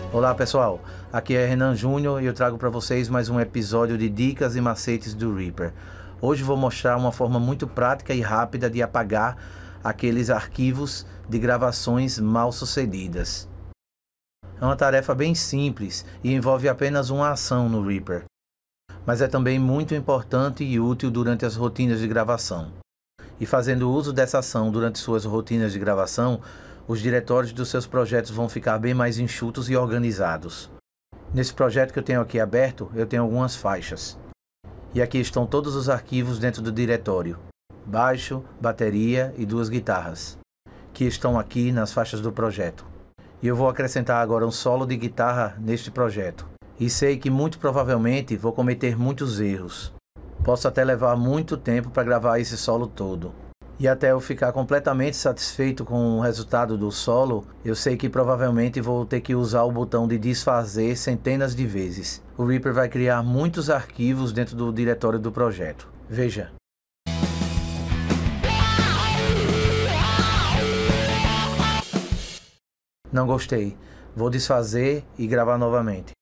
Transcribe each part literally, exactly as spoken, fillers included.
Olá pessoal, aqui é Renan Júnior e eu trago para vocês mais um episódio de dicas e macetes do Reaper. Hoje vou mostrar uma forma muito prática e rápida de apagar aqueles arquivos de gravações mal sucedidas. É uma tarefa bem simples e envolve apenas uma ação no Reaper, mas é também muito importante e útil durante as rotinas de gravação. E fazendo uso dessa ação durante suas rotinas de gravação, os diretórios dos seus projetos vão ficar bem mais enxutos e organizados. Nesse projeto que eu tenho aqui aberto, eu tenho algumas faixas. E aqui estão todos os arquivos dentro do diretório. Baixo, bateria e duas guitarras, que estão aqui nas faixas do projeto. E eu vou acrescentar agora um solo de guitarra neste projeto. E sei que muito provavelmente vou cometer muitos erros. Posso até levar muito tempo para gravar esse solo todo. E até eu ficar completamente satisfeito com o resultado do solo, eu sei que provavelmente vou ter que usar o botão de desfazer centenas de vezes. O Reaper vai criar muitos arquivos dentro do diretório do projeto. Veja. Não gostei. Vou desfazer e gravar novamente.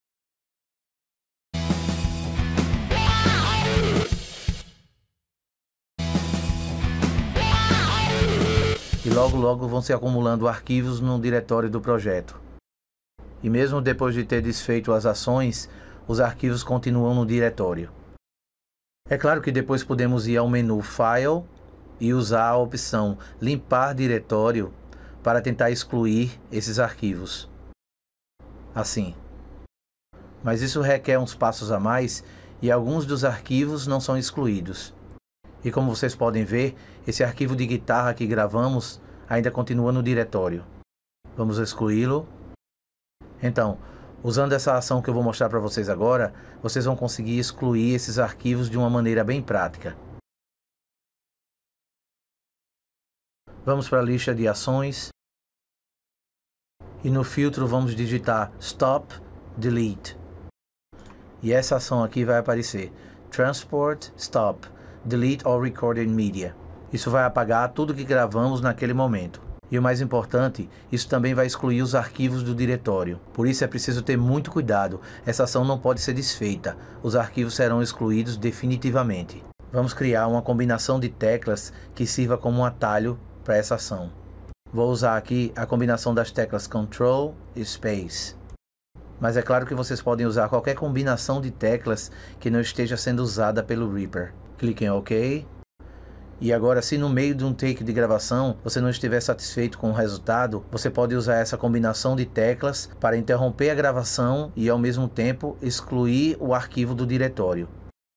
E logo logo vão se acumulando arquivos no diretório do projeto. E mesmo depois de ter desfeito as ações, os arquivos continuam no diretório. É claro que depois podemos ir ao menu File e usar a opção Limpar Diretório para tentar excluir esses arquivos. Assim. Mas isso requer uns passos a mais e alguns dos arquivos não são excluídos. E como vocês podem ver, esse arquivo de guitarra que gravamos ainda continua no diretório. Vamos excluí-lo. Então, usando essa ação que eu vou mostrar para vocês agora, vocês vão conseguir excluir esses arquivos de uma maneira bem prática. Vamos para a lista de ações. E no filtro vamos digitar Stop, Delete. E essa ação aqui vai aparecer Transport, Stop. Delete all recorded media. Isso vai apagar tudo que gravamos naquele momento. E o mais importante, isso também vai excluir os arquivos do diretório. Por isso é preciso ter muito cuidado. Essa ação não pode ser desfeita. Os arquivos serão excluídos definitivamente. Vamos criar uma combinação de teclas que sirva como um atalho para essa ação. Vou usar aqui a combinação das teclas Control e Space. Mas é claro que vocês podem usar qualquer combinação de teclas que não esteja sendo usada pelo Reaper. Clique em OK. E agora, se no meio de um take de gravação você não estiver satisfeito com o resultado, você pode usar essa combinação de teclas para interromper a gravação e ao mesmo tempo excluir o arquivo do diretório.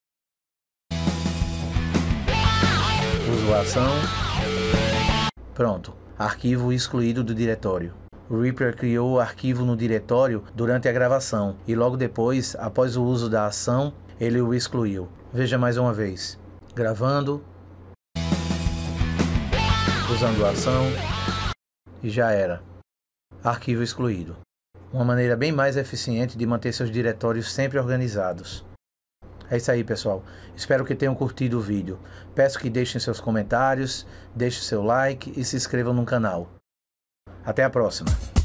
Uso a ação. Pronto, arquivo excluído do diretório. O Reaper criou o arquivo no diretório durante a gravação e logo depois, após o uso da ação, ele o excluiu. Veja mais uma vez. Gravando. Usando a ação. E já era. Arquivo excluído. Uma maneira bem mais eficiente de manter seus diretórios sempre organizados. É isso aí, pessoal. Espero que tenham curtido o vídeo. Peço que deixem seus comentários, deixem seu like e se inscrevam no canal. Até a próxima.